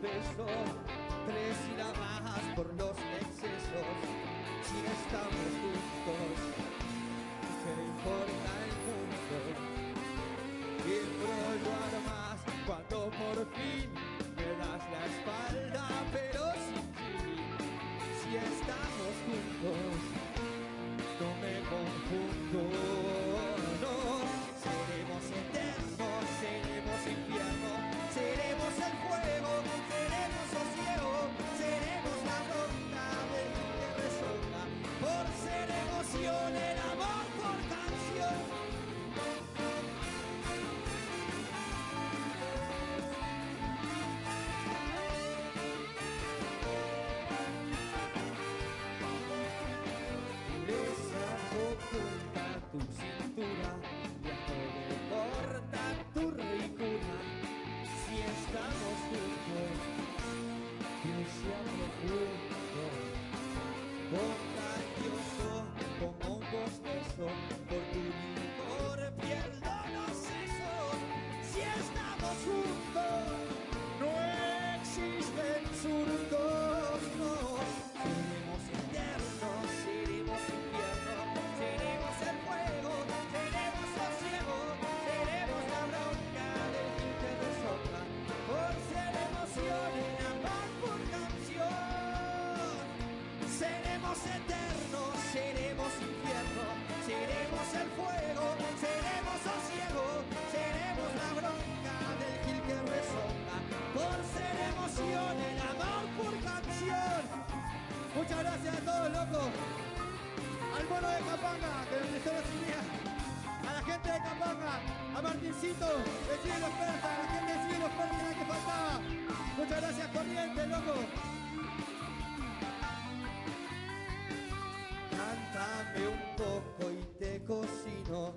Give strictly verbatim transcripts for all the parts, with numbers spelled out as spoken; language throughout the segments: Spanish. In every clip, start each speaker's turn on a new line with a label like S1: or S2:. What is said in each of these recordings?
S1: besos, tres sílabas por los excesos. Si estamos juntos, ¿qué importa el mundo? Y embrollar más cuando por fin me das la espalda, pero sin ti. Si estamos juntos, no me confundo, no. Seremos eternos, seremos infierno, seremos el fuego, seremos sosiego, seremos la bronca del que resoga, por ser emoción, el amor por canción. Oculta tu cintura, viajo de corta tu ricura. Si estamos juntos, que sea profundo, contagioso como un bostezo, por tu licor pierdo los sesos. Si estamos juntos, no existen surdos, no. Seremos eternos, seremos infierno, seremos el fuego, seremos sosiego, seremos la bronca del fin que resoca, por ser emoción en amor por canción. Seremos eternos, seremos infierno, seremos el fuego, seremos sosiego, seremos la bronca del gil que resoca, por ser emoción en amor por canción. Muchas gracias a todos, locos. Al mono de Capanga, que me prestó la sinía. A la gente de Capanga, a Martincito, de Chile Los Persas, a la gente de Chile Los Persas, la que faltaba. Muchas gracias, Corrientes, loco. Cántame un poco y te cocino.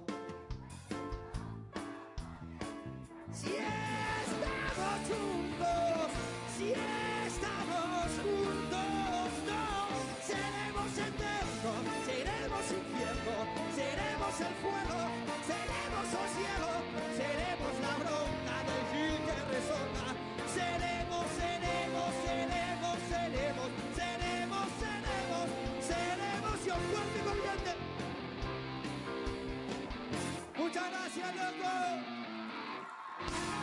S1: Si estamos juntos, si estamos juntos, no. Seremos eternos, seremos infierno, seremos el fuego, seremos sosiego, seremos la bronca del gil que resoca. Seremos, seremos, seremos, seremos, seremos, seremos, seremos y un fuerte corriente. Muchas gracias, loco.